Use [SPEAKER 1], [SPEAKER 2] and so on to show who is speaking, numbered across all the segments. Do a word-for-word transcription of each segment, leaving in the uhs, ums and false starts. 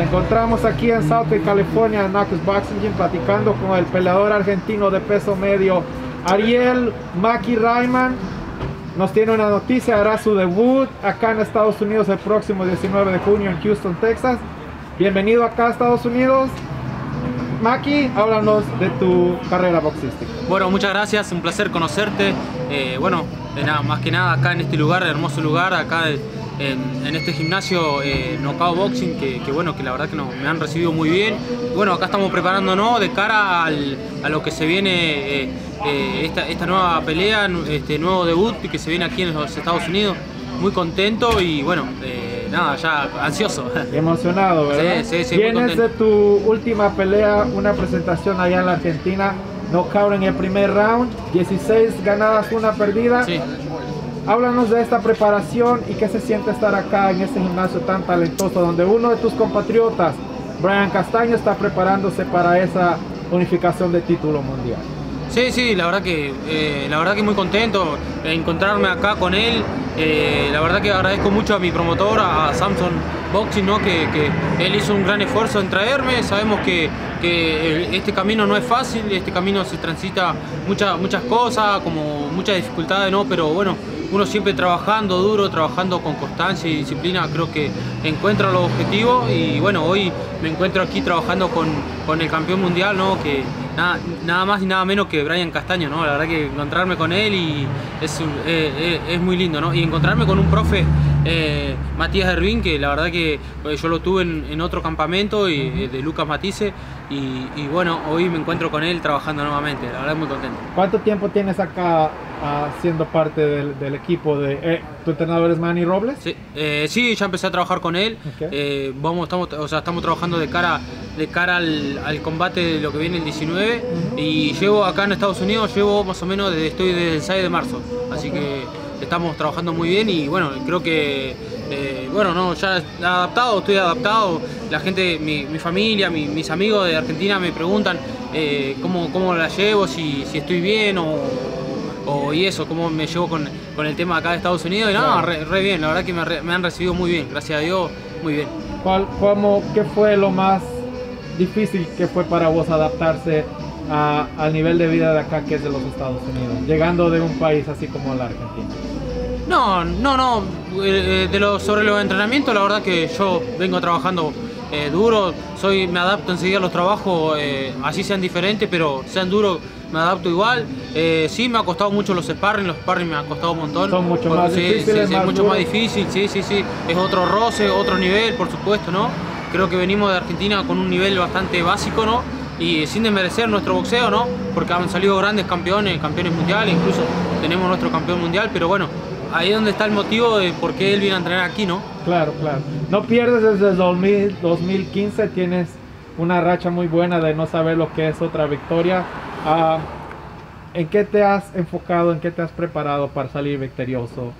[SPEAKER 1] encontramos aquí en Southern California, en Knuckles Boxing Gym, platicando con el peleador argentino de peso medio, Ariel Maki Rayman. Nos tiene una noticia, hará su debut acá en Estados Unidos el próximo diecinueve de junio en Houston, Texas. Bienvenido acá a Estados Unidos. Maki, háblanos de tu carrera boxística.
[SPEAKER 2] Bueno, muchas gracias, un placer conocerte. Eh, bueno, de nada, más que nada acá en este lugar, hermoso lugar, acá en, en este gimnasio eh, Knockout Boxing, que, que bueno, que la verdad que no, me han recibido muy bien. Bueno, acá estamos preparándonos de cara al, a lo que se viene, eh, eh, esta, esta nueva pelea, este nuevo debut que se viene aquí en los Estados Unidos. Muy contento y bueno, eh, nada, ya ansioso.
[SPEAKER 1] Emocionado, ¿verdad?
[SPEAKER 2] Sí, sí, sí.
[SPEAKER 1] Tienes de tu última pelea una presentación allá en la Argentina, knockout en el primer round, dieciséis ganadas, una perdida.
[SPEAKER 2] Sí.
[SPEAKER 1] Háblanos de esta preparación y qué se siente estar acá en este gimnasio tan talentoso, donde uno de tus compatriotas, Brian Castaño, está preparándose para esa unificación de título mundial.
[SPEAKER 2] Sí, sí, la verdad que eh, la verdad que muy contento de encontrarme acá con él. Eh, la verdad que agradezco mucho a mi promotor, a Samson Boxing, ¿no? que, que él hizo un gran esfuerzo en traerme. Sabemos que, que este camino no es fácil, este camino se transita muchas muchas cosas, como muchas dificultades, ¿no? Pero bueno, uno siempre trabajando duro, trabajando con constancia y disciplina, creo que encuentra los objetivos. Y bueno, hoy me encuentro aquí trabajando con, con el campeón mundial, ¿no? Que nada, nada más y nada menos que Brian Castaño, ¿no? La verdad que encontrarme con él y es, eh, es muy lindo, ¿no? Y encontrarme con un profe, eh, Matías Hervín, que la verdad que yo lo tuve en, en otro campamento y, uh-huh. de Lucas Matisse, y, y bueno, hoy me encuentro con él trabajando nuevamente, la verdad muy contento.
[SPEAKER 1] ¿Cuánto tiempo tienes acá uh, siendo parte del, del equipo de... Eh, ¿Tu entrenador es Manny Robles?
[SPEAKER 2] Sí, eh, sí, ya empecé a trabajar con él.
[SPEAKER 1] Okay.
[SPEAKER 2] Eh, vamos, estamos, o sea, estamos trabajando de cara, de cara al, al combate de lo que viene el diecinueve, uh-huh. y llevo acá en Estados Unidos, llevo más o menos, desde, estoy desde el seis de marzo, así okay. que estamos trabajando muy bien y bueno, creo que eh, bueno, no, ya adaptado, estoy adaptado. La gente, mi, mi familia, mi, mis amigos de Argentina me preguntan eh, cómo, cómo la llevo, si, si estoy bien o, o y eso, cómo me llevo con, con el tema acá de Estados Unidos. Y no, claro. re, re bien, la verdad que me, re, me han recibido muy bien, gracias a Dios, muy bien.
[SPEAKER 1] ¿Cuál, cómo, ¿Qué fue lo más difícil que fue para vos adaptarse a, al nivel de vida de acá, que es de los Estados Unidos, llegando de un país así como la Argentina?
[SPEAKER 2] No, no, no, eh, de lo, sobre los entrenamientos, la verdad que yo vengo trabajando eh, duro, soy, me adapto enseguida a los trabajos, eh, así sean diferentes, pero sean duros, me adapto igual. Eh, sí, me ha costado mucho los sparring, los sparring me ha costado un montón.
[SPEAKER 1] Son mucho más
[SPEAKER 2] sí,
[SPEAKER 1] difíciles,
[SPEAKER 2] sí,
[SPEAKER 1] más
[SPEAKER 2] es mucho
[SPEAKER 1] duros.
[SPEAKER 2] más difícil, sí, sí, sí, es otro roce, otro nivel, por supuesto, ¿no? Creo que venimos de Argentina con un nivel bastante básico, ¿no? Y sin desmerecer nuestro boxeo, ¿no? Porque han salido grandes campeones, campeones mundiales, incluso tenemos nuestro campeón mundial, pero bueno, ahí es donde está el motivo de por qué él viene a entrenar aquí, ¿no?
[SPEAKER 1] Claro, claro. No pierdes desde el dos mil quince, tienes una racha muy buena de no saber lo que es otra victoria. Uh, ¿En qué te has enfocado, en qué te has preparado para salir victorioso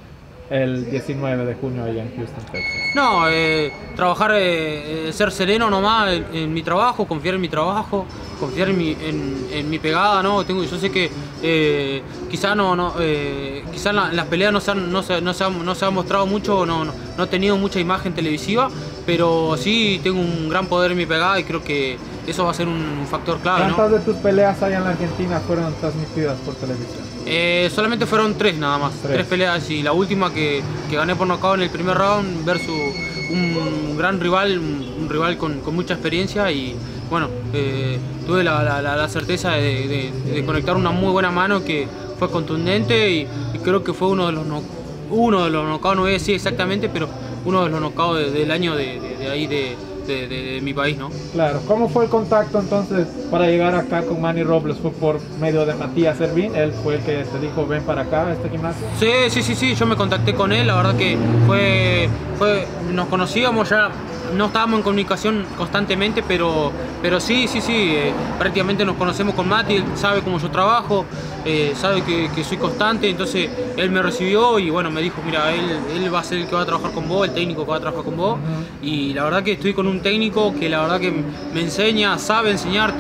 [SPEAKER 1] el diecinueve de junio allá en Houston, Texas?
[SPEAKER 2] No, eh, trabajar, eh, ser sereno nomás en, en mi trabajo, confiar en mi trabajo, confiar en mi, en, en mi pegada, ¿no? Tengo, yo sé que eh, quizás no, no, eh, quizá en las peleas no se, han, no, se, no, se ha, no se ha mostrado mucho, no, no, no he tenido mucha imagen televisiva, pero sí tengo un gran poder en mi pegada y creo que eso va a ser un factor clave, ¿no?
[SPEAKER 1] ¿Cuántas de tus peleas allá en la Argentina fueron transmitidas por televisión?
[SPEAKER 2] Eh, solamente fueron tres nada más, tres, tres peleas, y la última que, que gané por nocaut en el primer round versus un, un gran rival, un, un rival con, con mucha experiencia, y bueno, eh, tuve la, la, la certeza de, de, de conectar una muy buena mano que fue contundente, y, y creo que fue uno de los no, uno de los knockouts, no voy a decir exactamente, pero uno de los knockouts de, del año de, de, de ahí de De, de, de mi país, ¿no?
[SPEAKER 1] Claro. ¿Cómo fue el contacto entonces para llegar acá con Manny Robles? ¿Fue por medio de Matías Hervín? ¿Él fue el que te dijo ven para acá a este gimnasio?
[SPEAKER 2] Sí, sí, sí, sí, yo me contacté con él, la verdad que fue, fue nos conocíamos ya, no estábamos en comunicación constantemente, pero, pero sí, sí, sí, eh, prácticamente nos conocemos con Mati, él sabe cómo yo trabajo, eh, sabe que, que soy constante, entonces él me recibió y bueno, me dijo, mira, él, él va a ser el que va a trabajar con vos, el técnico que va a trabajar con vos, uh-huh. Y la verdad que estoy con un técnico que la verdad que me enseña, sabe enseñarte,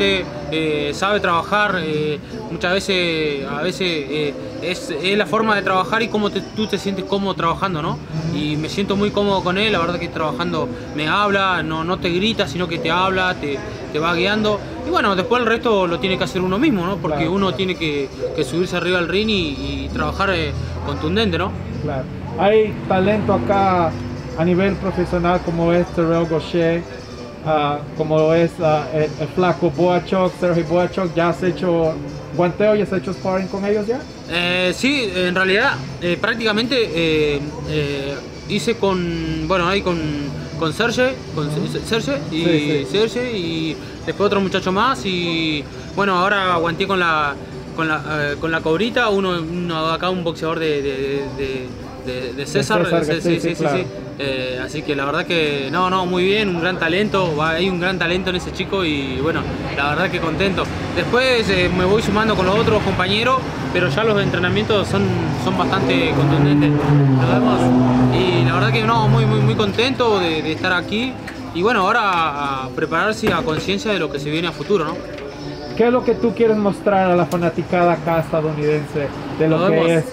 [SPEAKER 2] eh, sabe trabajar, eh, muchas veces, a veces eh, es, es la forma de trabajar y cómo te, tú te sientes cómodo trabajando, ¿no? Y me siento muy cómodo con él, la verdad que trabajando me habla, no, no te grita, sino que te habla, te, te va guiando. Y bueno, después el resto lo tiene que hacer uno mismo, ¿no? Porque claro, uno tiene que, que subirse arriba del ring y, y trabajar eh, contundente, ¿no?
[SPEAKER 1] Claro. Hay talento acá a nivel profesional como es Terrell Gausha, uh, como es uh, el, el flaco Boachuk, Sergey Boachuk. ¿Ya has hecho guanteo, ya has hecho sparring con ellos ya?
[SPEAKER 2] Eh, sí, en realidad eh, prácticamente eh, eh, hice con, bueno, ahí con, con Serge, con uh-huh. Serge y sí, sí. Serge y después otro muchacho más y bueno, ahora aguanté con la con la, eh, con la Cobrita, uno, uno acá un boxeador de, de, de, de, de César,
[SPEAKER 1] de César
[SPEAKER 2] sí, sí, sí, sí,
[SPEAKER 1] claro.
[SPEAKER 2] sí. Eh, así que la verdad que no, no, muy bien, un gran talento, hay un gran talento en ese chico y bueno, la verdad que contento. Después eh, me voy sumando con los otros compañeros, pero ya los entrenamientos son, son bastante contundentes, nos vemos. Y la verdad que no, muy, muy, muy contento de, de estar aquí y bueno, ahora a prepararse a conciencia de lo que se viene a futuro, ¿no?
[SPEAKER 1] ¿Qué es lo que tú quieres mostrar a la fanaticada acá estadounidense de lo que es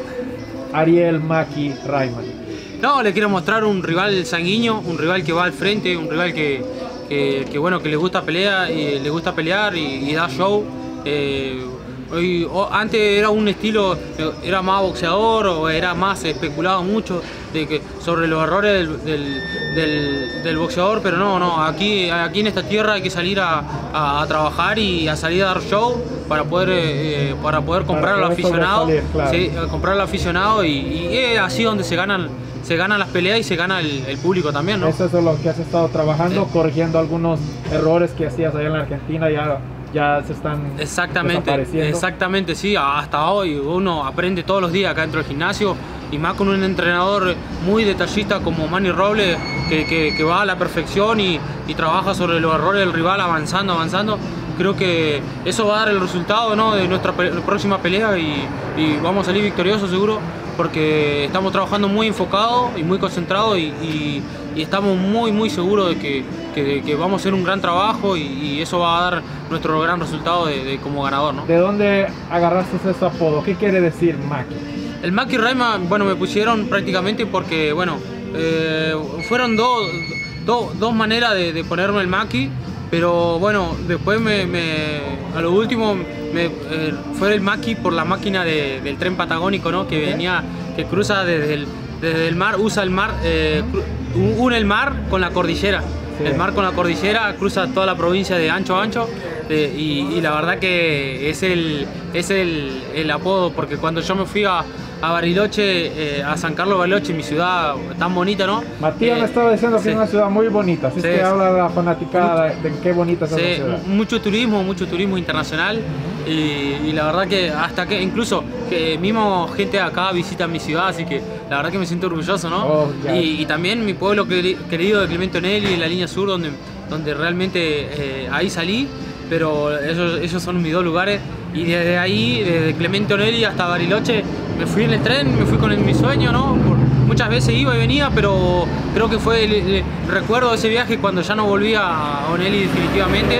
[SPEAKER 1] Ariel Maki Rayman?
[SPEAKER 2] No, le quiero mostrar un rival sanguíneo, un rival que va al frente, un rival que, que, que bueno, que le gusta pelear y le gusta pelear y, y da show. Eh, y, o, antes era un estilo, era más boxeador o era más especulado mucho de que, sobre los errores del, del, del, del boxeador, pero no, no, aquí, aquí en esta tierra hay que salir a, a, a trabajar y a salir a dar show para poder, eh, para poder comprar para al aficionado, claro. Sí, comprar al aficionado y, y es así donde se ganan, se ganan las peleas y se gana el, el público también, ¿no?
[SPEAKER 1] Eso es lo que has estado trabajando, sí. Corrigiendo algunos errores que hacías allá en la Argentina, ya, ya se están
[SPEAKER 2] exactamente, exactamente, sí, hasta hoy uno aprende todos los días acá dentro del gimnasio y más con un entrenador muy detallista como Manny Robles que, que, que va a la perfección y, y trabaja sobre los errores del rival avanzando, avanzando. Creo que eso va a dar el resultado, ¿no?, de nuestra pe próxima pelea y, y vamos a salir victoriosos seguro porque estamos trabajando muy enfocado y muy concentrado y, y, y estamos muy muy seguros de que, que, de que vamos a hacer un gran trabajo y, y eso va a dar nuestro gran resultado de, de como ganador, ¿no?
[SPEAKER 1] ¿De dónde agarraste ese apodo? ¿Qué quiere decir Maki?
[SPEAKER 2] El Maki Rayman, bueno, me pusieron prácticamente porque, bueno, eh, fueron dos, do, dos maneras de, de ponerme el Maki. Pero bueno, después me, me, a lo último me, eh, fue el Maki por la máquina de, del tren patagónico, ¿no? Que venía, que cruza desde el, desde el mar, usa el mar, eh, une el mar con la cordillera. Sí. El mar con la cordillera cruza toda la provincia de ancho a ancho eh, y, y la verdad que es el, es el, el apodo porque cuando yo me fui a, a Bariloche, eh, a San Carlos Bariloche, mi ciudad tan bonita, ¿no?
[SPEAKER 1] Matías eh, me estaba diciendo que sí. Es una ciudad muy bonita, así sí, que sí. Habla de la fanaticada de, de qué bonita es sí, esa ciudad.
[SPEAKER 2] Mucho turismo, mucho turismo internacional uh-huh. y, y la verdad que hasta que incluso que mismo gente de acá visita mi ciudad, así que la verdad que me siento orgulloso, ¿no? Oh, y, y también mi pueblo querido de Clemente Onelli, en la línea sur, donde, donde realmente eh, ahí salí, pero esos, esos son mis dos lugares. Y desde ahí, desde Clemente Onelli hasta Bariloche, me fui en el tren, me fui con el, mi sueño, ¿no? Por, muchas veces iba y venía, pero creo que fue el, el, recuerdo de ese viaje cuando ya no volví a Onelli definitivamente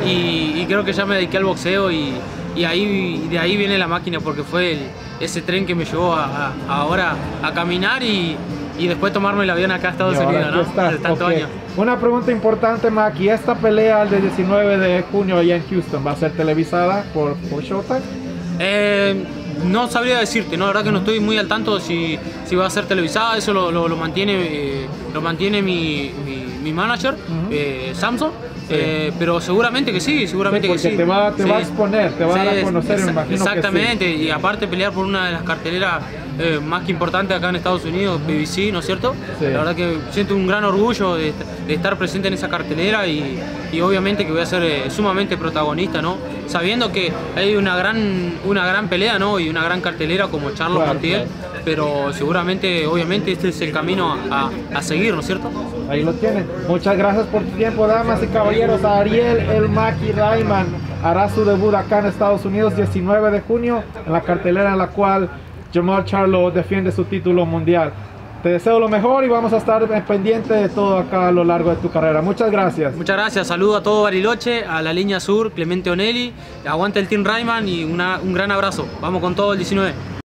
[SPEAKER 2] y, y creo que ya me dediqué al boxeo y, y ahí, de ahí viene la máquina porque fue el, ese tren que me llevó a, a, ahora a caminar y, y después tomarme el avión acá a Estados Unidos, ¿no?
[SPEAKER 1] Desde tantos okay. años. Una pregunta importante, Maki, ¿esta pelea del diecinueve de junio allá en Houston va a ser televisada por, por Showtime?
[SPEAKER 2] Eh, no sabría decirte, no, la verdad que no estoy muy al tanto si, si va a ser televisada, eso lo, lo, lo mantiene, eh, lo mantiene mi, mi, mi manager, uh-huh. eh, Samson. Sí. Eh, pero seguramente que sí, seguramente
[SPEAKER 1] sí,
[SPEAKER 2] que sí.
[SPEAKER 1] Te va, te
[SPEAKER 2] sí.
[SPEAKER 1] va a exponer, te va sí, a dar a conocer,
[SPEAKER 2] exa
[SPEAKER 1] me imagino.
[SPEAKER 2] Exactamente,
[SPEAKER 1] que sí.
[SPEAKER 2] Y aparte pelear por una de las carteleras eh, más que importantes acá en Estados Unidos, P B C, ¿no es cierto? Sí. La verdad que siento un gran orgullo de, de estar presente en esa cartelera y, y obviamente que voy a ser eh, sumamente protagonista, ¿no? Sabiendo que hay una gran, una gran pelea, ¿no? Y una gran cartelera como Charlo claro, Montiel, claro. Pero seguramente, obviamente, este es el camino a, a seguir, ¿no es cierto?
[SPEAKER 1] Ahí lo tienen. Muchas gracias por tu tiempo, damas y caballeros. Ariel El Maki Rayman hará su debut acá en Estados Unidos diecinueve de junio en la cartelera en la cual Jermall Charlo defiende su título mundial. Te deseo lo mejor y vamos a estar pendientes de todo acá a lo largo de tu carrera. Muchas gracias.
[SPEAKER 2] Muchas gracias, saludo a todo Bariloche, a la línea sur, Clemente Onelli, aguante el Team Rayman y una, un gran abrazo. Vamos con todo el diecinueve.